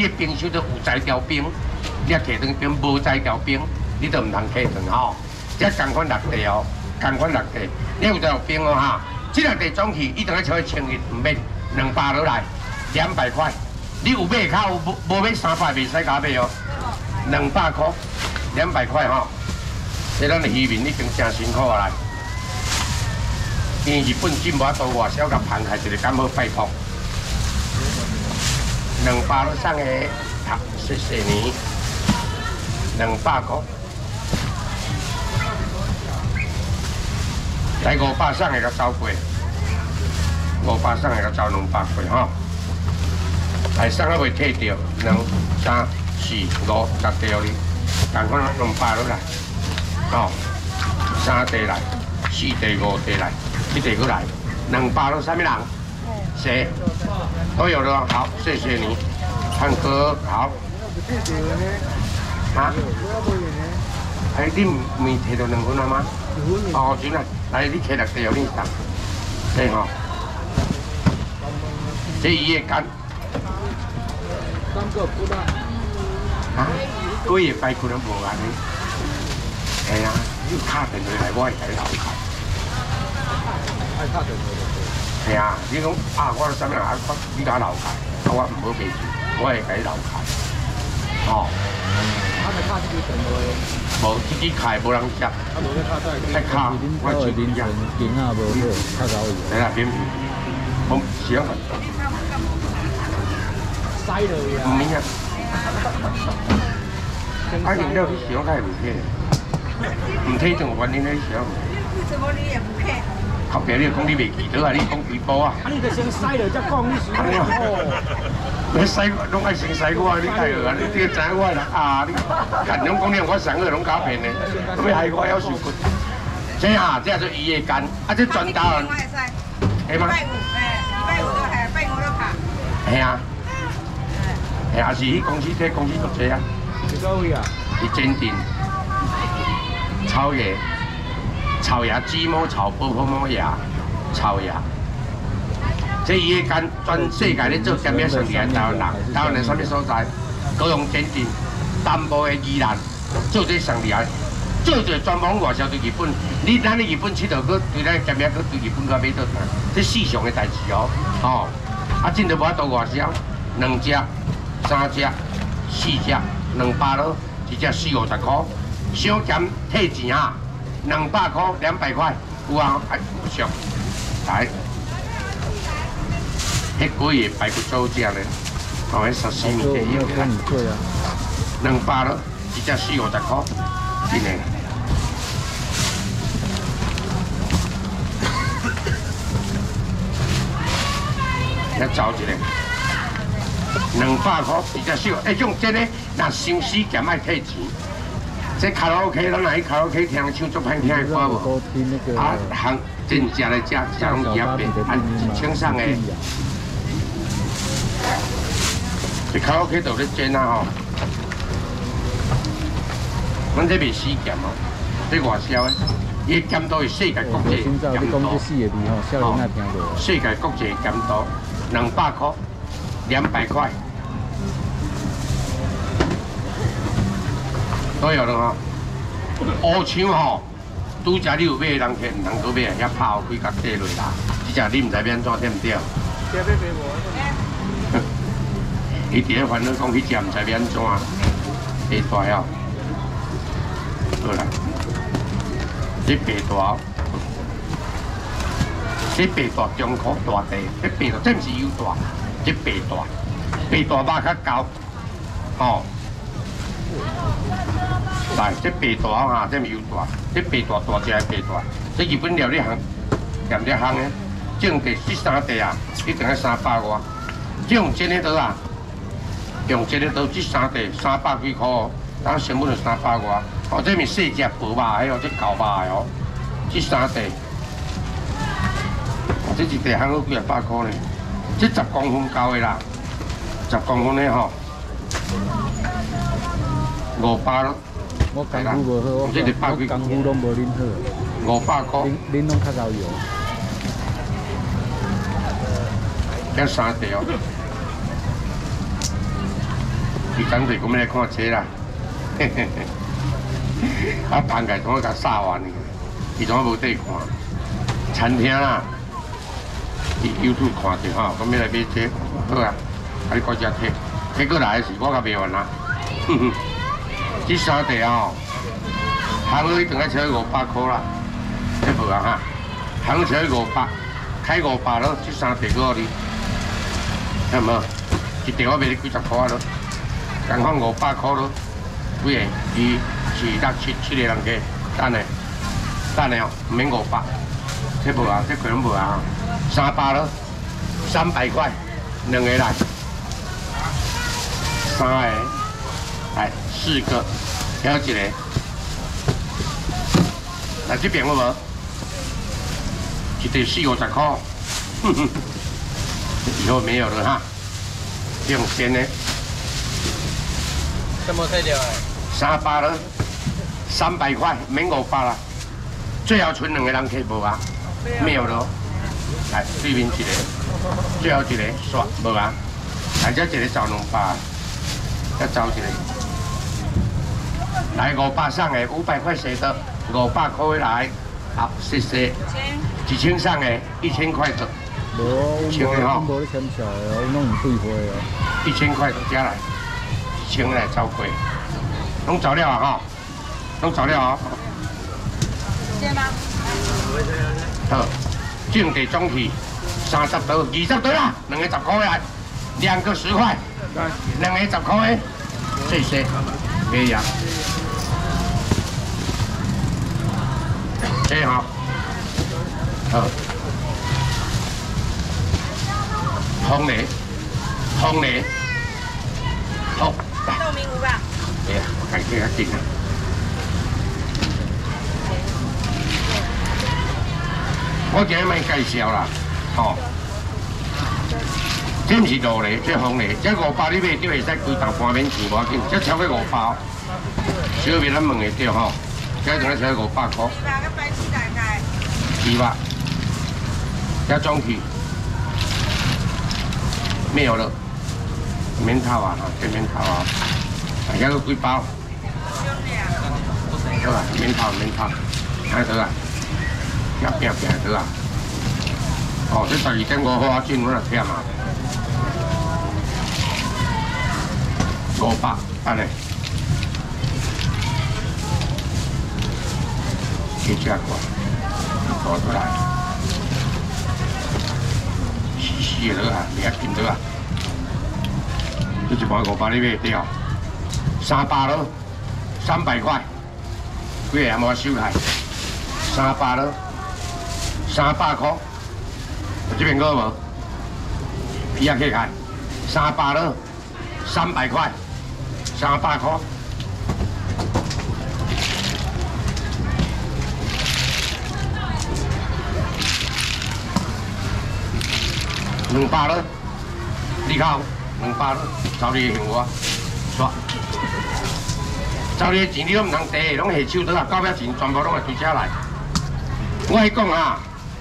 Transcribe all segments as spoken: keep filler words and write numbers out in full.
个冰箱都有材条冰，你啊摕长冰，无材条冰，你都唔通摕长吼。这同款六地哦，同款六地，你有材条冰哦哈。这六地总去，一定要找去清日，唔免两百落来，两百块。你有买卡有无无买三百袂使加买哦，两百块，两百块吼。这咱的渔民已经真辛苦啊来。 因为日本进无多外销甲盘开，就是刚好拜托。两百都送个，好，谢谢你。两百块，来五百送个甲走过，五百送个甲走两百过吼。来送啊未退掉，两三四五十条哩，赶快两百落来，哦，三地来，四地五地来。 你提过来，两百了，什么人？谁？都有了，好，谢谢你，汉哥，好。啊？哎，你没提到两份了吗？哦，真啊，来，你提六条你当，对吼。这一夜干。三个不大。啊？几夜拜可能无安尼。哎呀，你卡电话来，我会甲你留开。 爱拍电话就係啊！你講啊，我什麼人啊？我你家留下，我唔好記住，我係俾留下。哦。啊，咪卡自己電話嘅。冇，自己開冇人接。啊，冇得卡真係。一卡，我自己人。電啊，冇好，卡搞嘢。你啦，邊？我想。犀利啊！唔明啊。啊，你了去想開唔聽，唔聽仲揾你嚟想。為什麼你也不看？ 後邊你講你未記到啊！你講幾波啊？啊！你就先洗了再講，你算哦。你洗攏愛先洗我啊！你太惡啊！你這個知我啦啊！你近種講你我上個攏假騙的，咁你係我有受過。這下這就一夜間，啊！這轉到啊。係嗎？拜五誒，拜五都係，拜五都拍。係啊。係啊，是迄公司這公司做這啊。幾多位啊？是真定。超爺。 草芽、雞毛、草波波毛芽、草芽，這伊個間全世界咧做點樣上厲害台灣人，台灣人什麼所在？高雄前鎮、淡薄的宜蘭做這上厲害，做做專門外銷對日本。你咱咧日本佚佗，佮對咱點樣，佮對日本佮買倒轉，這市場的代志哦。哦，啊，真都無法度外銷，兩隻、三隻、四隻，兩百咯，一隻四五十塊，小減退錢啊！ 两百块，两百块，有啊，哎，不俗，来，迄几个排骨做只咧，哦，迄十四米的一个，两百咯，一只四五十块，真诶。再找一个，两百块，一只四，哎，种这个，若生死咸爱退钱。 这卡拉 OK， 咱来卡拉 OK 听唱足歹听的歌无？啊，行真正的食食拢伊啊变，啊一清爽的。这卡拉 OK 就咧煎啊吼，咱这袂死咸哦，这外销的，伊咸度是世界国际咸度。哦，世界国际咸度，两百块，两百块。 都有了哈，乌枪吼，拄只你有买的人摕，唔通搁买，遐拍开甲跌落啦。即只你唔知变怎对唔对？这买买无？伊伫咧烦恼讲，迄只唔知变怎，白大哦。好啦，这白大，这白大中科大地，这白大真是有大，这白大，白大肉较厚，吼。 来，这白大哈，这咪有大，这白大大只白大，这日本料理行，咸料行的，种地这三地啊，一定要三百外。种这个刀啊，用这个刀这三地三百几块哦，咱成本就三百外。哦，这咪细只薄肉的哦，这厚肉的哦，这三地，这一地行好几啊百块呢。这十公分高的啦，十公分的吼，五百咯。 我功夫无好，我我功夫拢无恁好。五百块，恁恁拢较够用。这三条， 伊讲对，我们来看车啦。嘿嘿嘿。啊，摊开总甲撒完去，伊总无地看。餐厅啦，伊 YouTube 看者吼，讲要来买车，好啊，啊你搁只摕，摕过来是我甲卖完啦。哼哼，这三地吼，行去等下车五百块啦，这无啊哈，行车五百，开五百咯，这三地个你，有无？一地我卖你几十块咯，共款五百块咯，几个？二、四、六、七，七个人客，等下，等下哦，唔免五百，这无啊，这可能无啊，三百咯，三百块，两个来，三个，来四个，挑一个，来这边有无？一地四五十块，哼哼，以后没有了哈。这种边呢？ 什么材料啊？ 三百了，三百块，免五百啦。最后剩两个人客无啊？没有了。来，对面一个，最后一个刷无啊？来，这一个找两百，再找一个。来五百上的，五百块谁的？五百块来，好，谢谢。几千上的，一千块的。 无，我无，我无咧签起来哦，我拢唔退货哦。 一千块加来，一千来找贵，拢找了啊哈，拢找了啊。 对吗？ 好，种地种去三十刀、二十刀啦，两个十块来，两个十块，两个十块，谢谢，没呀。这好，好。红梨，红梨，好，来。 豆明湖吧。 哎呀，我感觉较紧啊。我今日咪介绍啦，吼、哦，这毋是路梨，这红梨，这五百你买就会使规档半免钱无要紧，这超过五百，小面咱问会着吼，这等下超过五百块。 四百个白痴大概。 四百，这装去。没有了，免套啊，这免套啊，还有几包？好啊，免套免套，睇到啊，入邊入邊到啊。哦，這十二點五號啊，轉我就聽啊。五百，安尼。幾隻個？攞出來。死了啊！你也見到啊！呢一盤五百你買掉，三百咯，三百塊，幾個有冇收開？三百咯，三百塊，這邊個冇？皮啊起開，三百咯，三百塊，三百塊。两百了，你看，两百了，照你向我刷，照你钱你都唔通摕，拢下手倒啊，到尾钱全部拢会推车来。我係講啊，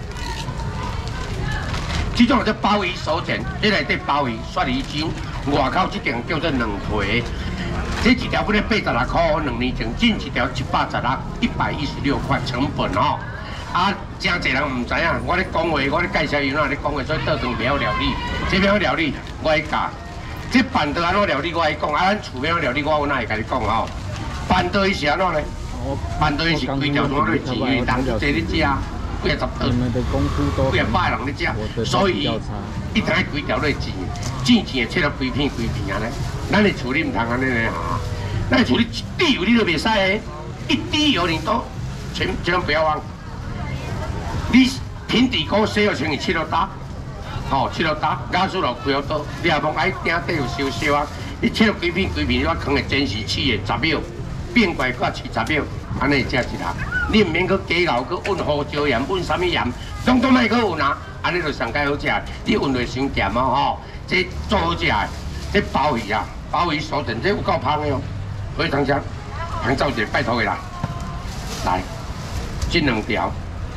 這種叫做鮑魚手剪，這內底鮑魚雪梨椒，外口這件叫做兩皮，這一條本來八十六塊，兩年前進一條一百十六，一百一十六塊成本哦。啊，真濟人唔知影，我咧講話，我咧介紹伊哪咧講話，所以倒轉苗料理，這苗料理我會教，這辦桌安怎料理我會講，啊，咱厝邊料理我有哪會甲你講吼？辦桌伊是安怎咧？辦桌伊是規條攤落錢，人坐咧食，幾啊十桌，幾啊百人咧食，所以一攤規條咧錢，錢錢會切到規片規片安尼。咱咧厝裡唔通安尼咧嚇，咱咧厝裡一滴油你都袂使的，一滴油你都千千萬不要忘。你平地锅洗咗穿去切落打，吼切落打，咬出落開好多。你也望喺頂底有燒燒啊！你切落幾片幾片，我放喺煎時起嘅十秒，變怪過七十秒，安尼食一下。你唔免去加牛，去溫胡椒鹽，溫啥物鹽，統統莫去溫啊！安尼就上介好食。你溫落傷鹹啊吼，這做好食嘅，這鮑魚啊，鮑魚手整這有夠香嘅哦，非常香。香走者拜託佢來，來，這兩條。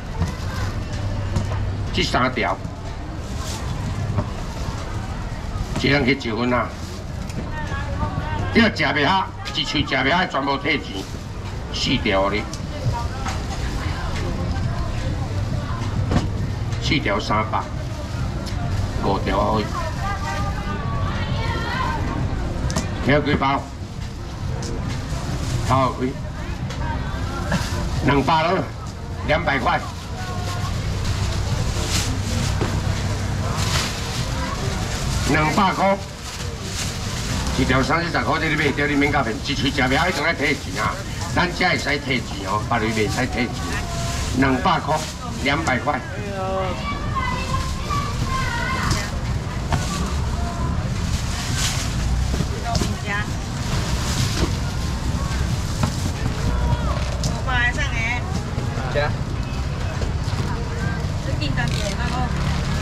這三條，這樣去一份啊！這你若食袂下，一喙食袂下，全部退钱，四条哩，四条三百，五条可以。听几包？头开，两百了，两百块。 两百块，一条三四十块，这你买掉你免甲骗，一喙食袂下，一定爱退钱啊！咱只会使退钱哦，别人袂使退钱。两百块，两百块。 五百上诶。 加。 这订单给那个。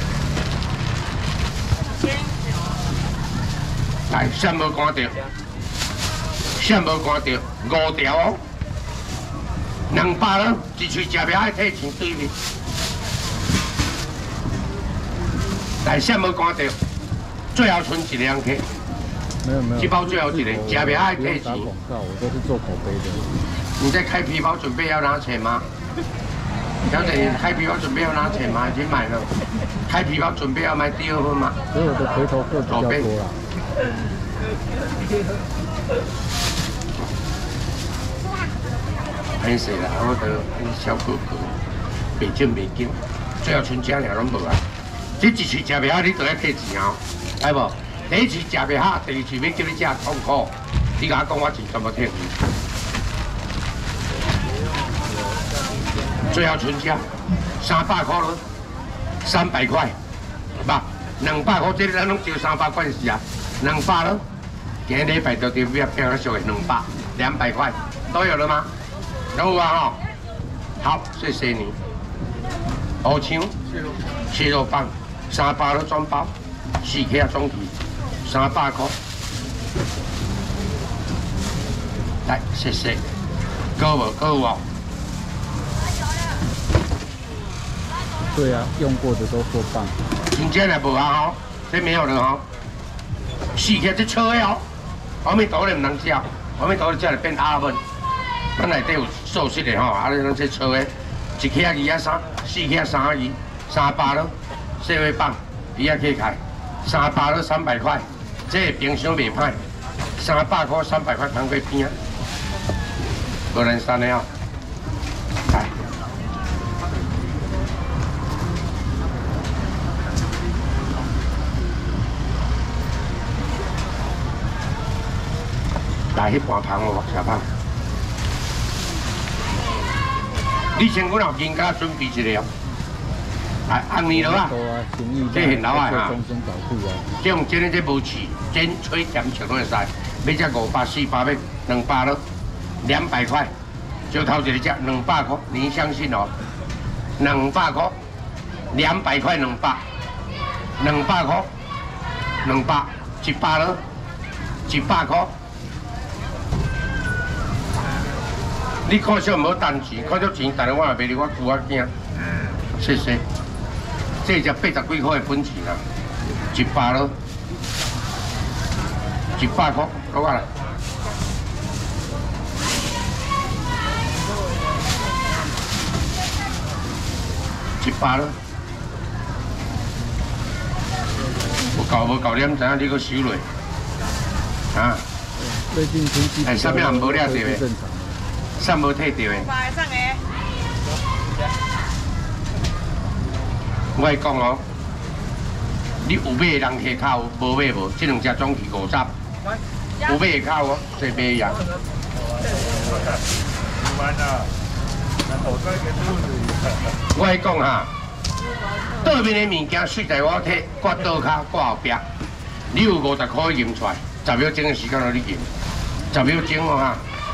来，线无关着，线无关着，五条哦，两百了，一喙食袂下，退钱对面。来，线无关着，最后剩一两克。 没有没有。 这包最后一个，食袂下退钱。 广告，我都是做口碑的。 你在开皮包准备要拿钱吗？小姐，开皮包准备要拿钱吗？已经买了。开皮包准备要买第二份吗？ 所以我的回头客比较多啦。 歹势啦，我得小哥哥，袂种袂紧，最后剩这尔拢无啊。这一喙食袂下，你就要退钱哦，係无？第一喙食袂下，第二喙要叫你食痛苦，你甲我讲我钱全部退去。最后剩这三百块咯，三百块，不，两百块，这咱拢招三百块是啊，两百咯。 今天礼拜就点要变个小的两百，两百块都有了吗？都有啊哈。好，谢谢你。好枪，蟹肉棒，三百都装包，四克装皮，三百块。来，谢谢。够无？够无？ 对啊，用过的都说棒。 今天来无啊哈？这没有了哈。四克这臭的哦。 后面倒咧唔能食，后面倒咧只来变阿文。咱内底有素食的吼，啊，你咱这炒的，一克二啊三，四克三啊二，三百咯，细尾棒，伊啊起开，三百咯三百块，这冰箱袂歹，三百块三百块放过边啊，无人山的哦，来。 来，迄盘芳哦，小芳。你先，我有人家准备一个哦。来，红泥螺啊，这很老啊哈。这种煎的这无刺，煎脆甜食拢会使。要只五百、四百，要两百咯，两百块。就头一个只两百块，你相信哦？两百块，两百块两百，两百块，两百，一百咯，一百块。 你看少唔好单钱，看少钱，但是我也袂离我舅仔囝。谢谢。这只八十几块的本钱啊，一百咯，一百块，攞我来。一百咯。有够无够点，知影你搁收落。啊。 最近天气。 哎，啥物也无了对袂？ 啥无退掉的？我会讲哦，你有买的人下口，无买无，这两只总是五十。有买下口哦，这买呀。我会讲哈，倒面的物件水在我摕，挂倒骹挂后壁。你有五十块赢出来，十秒钟的时间让你赢，十秒钟哦哈。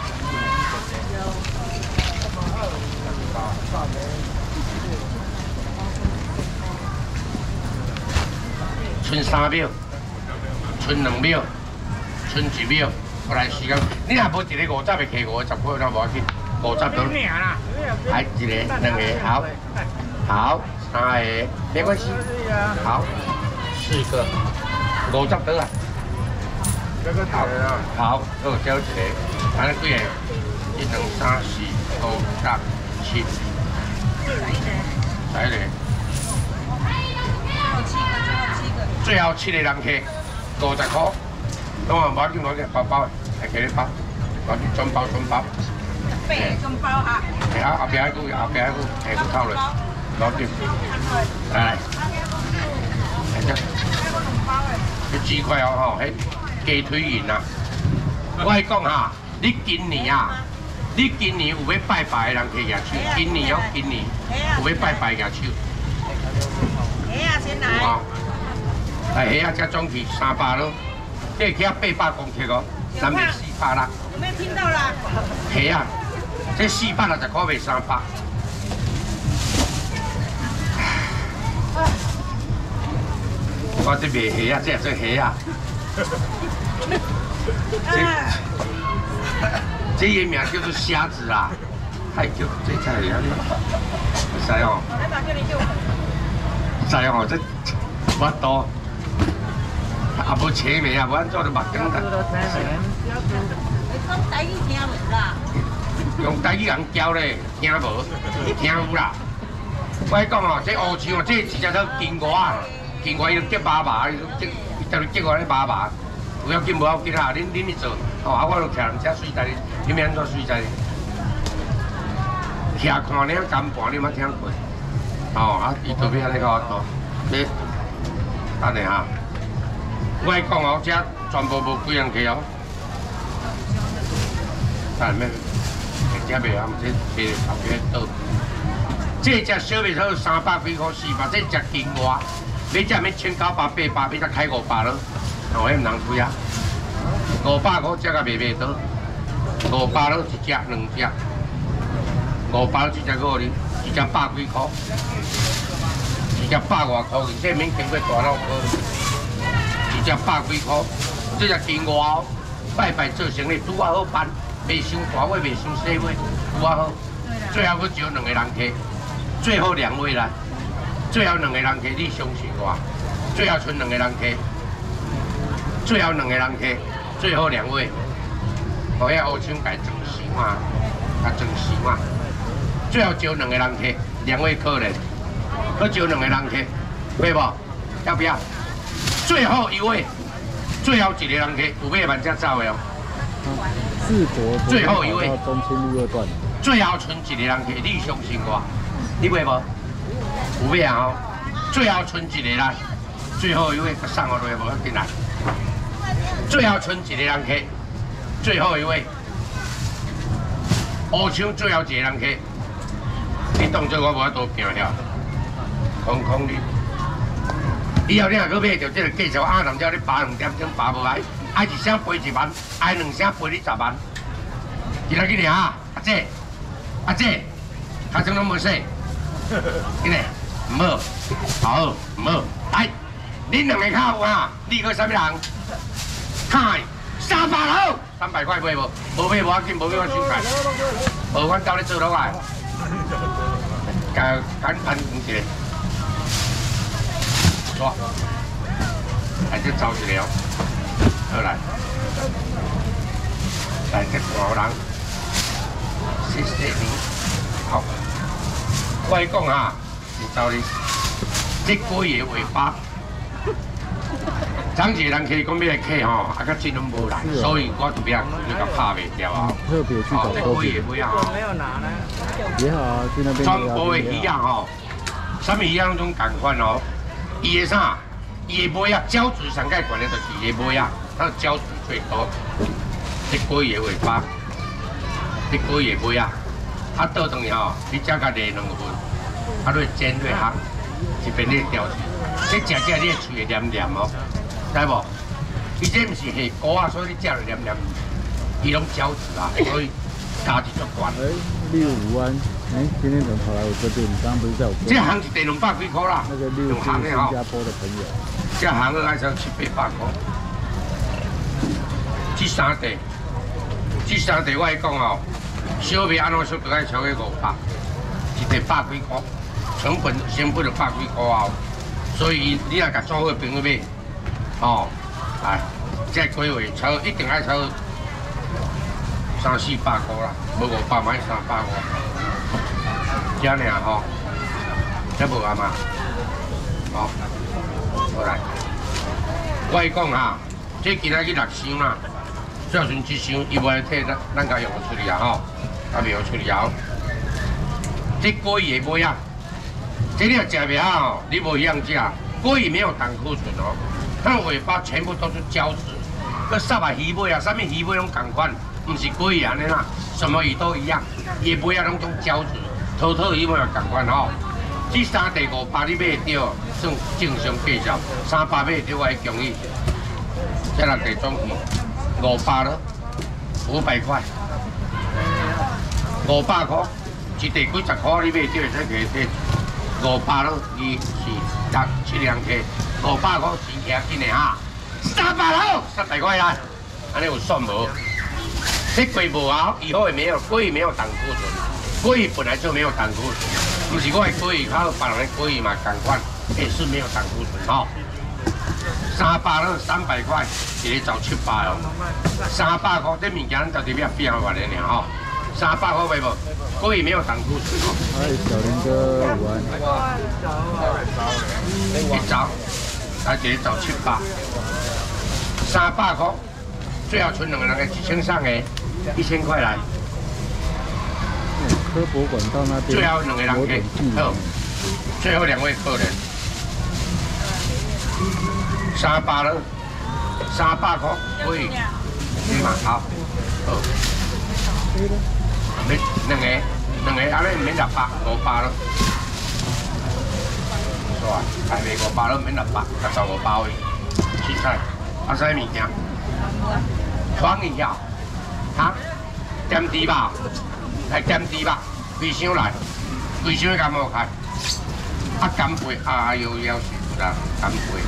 剩三秒，剩两秒，剩一秒，我来时间。你若无一个五十的，摕五十块那无要紧，五十多。来一个、两个，好，好，三个，没关系。好，四个，五十多啊。 好，好，好，交一个，安尼几个？一两三四五六七，来一个。最后七个人客，五十块。拢啊，无紧，无紧，包包的，来给你包，包你准包准包。 八个中包哈。 係啊，後邊嗰個，後邊嗰個，係個套嚟，攞住。嚟嚟，嚟啫。佢豬塊哦，吼，迄雞腿丸啊。我係講下，你今年啊，你今年有要拜拜的人可以舉手，今年哦，今年有要拜拜舉手。 蝦啊，先來。 哦，係蝦啊，只總期三百咯，即係佢八百公尺哦，咱咪四百啦。 有沒有聽到啦？ 蝦啊！這四百六十塊賣三百，我這賣蝦啊，這做蝦啊，這這個名叫做蝦子啊，係叫這菜嚟啊，唔使哦，唔使哦，這我多，啊無切味啊，無安做都目鏡的。 講台語聽無啦。 用台語人教咧，聽無，聽有啦。我講哦，這烏蠅哦，這直接都金瓜啊，金瓜伊都結麻麻，伊都結，伊就結我咧麻麻。有要緊無要緊啊，恁恁去做，哦，啊我就徛人遮水在哩，你免安怎水在哩？徛看你干盤，你冇聽過？哦，啊，伊特別安尼甲我做，你等下哈。我講哦，這全部無幾人去哦。但咩？這袂啊，毋知賣後邊倒。這隻小袂少三百幾塊四百，這隻金瓜，你只要千九百八百，你才開五百咯。哦，迄毋通推啊！五百五隻個賣袂倒，五百咯一隻兩隻，五百一隻個哩，一隻百幾塊，一隻百外塊，這免經過大腦科，一隻百幾塊，這隻金瓜拜拜做生意拄啊好辦。袂傷大尾，袂傷細尾，拄啊好。最後佫只有兩個人客，最後兩位來，最後兩個人客，你相信我，最後剩兩個人客，最後兩個人客，最後兩位，互遐烏蠅家裝死嘛，甲裝死嘛。最後只有兩個人客，兩位客人，佫只有兩個人客，會無？要不要？最後一位，最後一個人客，有尾慢才走的哦。最後一位， 中清路二段， 最後剩一個人客，你相信我，你會無？有尾啊吼，最後剩一個來，最後一位，佮送我落去無要緊來。最後剩一個人客，最後一位，烏蠅最後一個人客，你當作我無法度拼了，空空你。以後你若去買着這個價錢，啊，人叫你扒兩點鐘扒無來。愛一聲賠一萬，愛兩聲賠你十萬。今仔日啊，阿姐，阿姐，頭先攏無洗，今日唔好，好唔好？來，恁兩個卡有啊？你個啥物人？開三百好，三百塊買無？無買無要緊，無買我收價。無，阮兜咧做落來，甲簡單講一個，錯，來這走一個。好來，來這大人，謝謝你。好，我講啊，你走你，這個嘢尾巴，昨日人客講要來客吼，啊個錢攏無來，所以我就要就甲拍袂掉啊。 特別去找高鐵。 沒有啊。 沒有拿呢。 也好啊，去那邊。 全部的魚啊吼，什麼魚啊攏共款哦，伊個啥？伊個尾啊，膠質上蓋管的就是伊個尾啊。它的膠質最多，一龜嘅尾巴，一龜嘅尾啊，啊倒轉去吼，你只甲捏兩份，啊你煎落烘，一邊你調去，這食食你嘅喙會黏黏哦，知無？伊這毋是下鍋啊，所以你食落黏黏，伊攏膠質啊，所以價值足懸。 哎，六五灣，哎，今天怎麼跑來我這邊？你剛剛不是在我？ 這行一地兩百幾塊啦， 那個六是新加坡的朋友。 這行個愛上七八百塊。這三地，這三地我係講哦，小米安怎說都愛超過五百，一地百幾塊，成本成本就百幾塊啊，所以你若甲做好朋友買，哦，來， 这龟位超一定爱超三四百块啦，无五百买三百块，这样吼，这无啊嘛，好，好来，我跟你讲哈，这今仔去六箱啦，小阵一箱伊袂替咱咱家用处理啊吼，啊袂用处理啊。这龟也不样，这你要食袂好，你无一样食，龟没有胆固醇哦，它尾巴全部都是胶质。 个杀把鱼尾啊，啥物鱼尾拢同款，唔是龟安尼啦，什么鱼都一样，鱼尾啊拢种胶质，头头鱼尾也同款吼。这三地五百你买得到，算正常价钱，三百买得到我会建议。这六地种鱼五百咯，五百块，五百块，一地几十块你买得到才可以摕，五百咯，二四六七两摕，五百块钱起紧的哈。 三百喽，三百块啦，安尼有算无？这龟无啊，以后也没有，龟没有胆固醇，龟本来就没有胆固醇，不是我的龟，还有别人的龟嘛，同款也是没有胆固醇吼。三百咯，三百块，一个找七百哦，三百块，这物件咱到底要变换的呢吼？三百块买无？龟没有胆固醇哦。 哎，小林哥，午安。 一找，来一个找七百。 三百块，最后存两个人的一千上的，一千块来。 科博馆到那边。 最后两个人给，好，最后两位客人，三百了，三百块，可以，你嘛好，好。免两个，两个安尼免六百，五百了。是吧？台币五百了，免六百，十五包的青菜。 啊，啥物件？创意呀，哈，点猪吧，来点猪吧，几箱来，几箱敢无开？啊，干贝，啊有要是啦，干贝。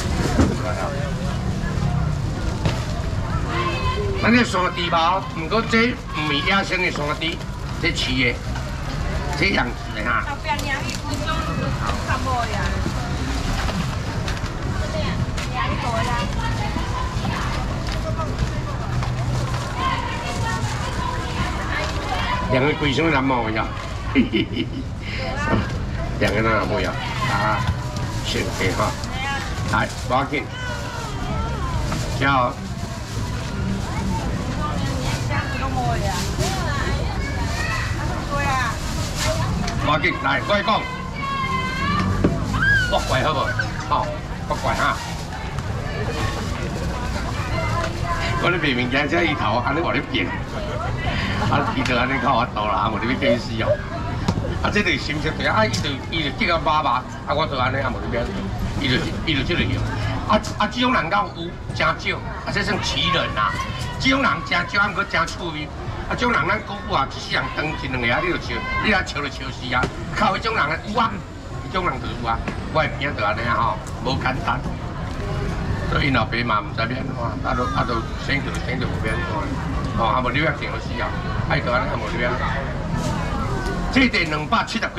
咱这山猪吧，不过这唔是野生的山猪，这饲的，这养殖的哈。后边养一种什么呀？养一个呀。 两个龟箱难摸呀，嘿嘿嘿，两个那不要啊，选给哈，来，不要紧，叫。不要紧，来，我讲，我怪好不？好，我怪哈。我咧明明仔只伊头，安尼话咧变。 啊，伊就安尼靠我倒啦，无你要叫伊死哦。啊，这就是心色对啊，伊就伊就这个妈妈，啊，我就安尼啊，无你变，伊就伊就这个样。啊啊，这种人敢有真少，啊，这算奇人呐。这种人真少，啊，毋过真趣味。啊，这种人咱姑姑啊，一世人当一两个啊，你就笑，你若笑就笑死啊。靠，迄种人啊有啊，迄种人就有啊。我的边就安尼啊吼，无简单。所以因老爸嘛毋知要安怎，啊都啊都生就生就无要安怎。 哦，啊无你要定死啊，爱到安尼啊无你要。这地两百七十几。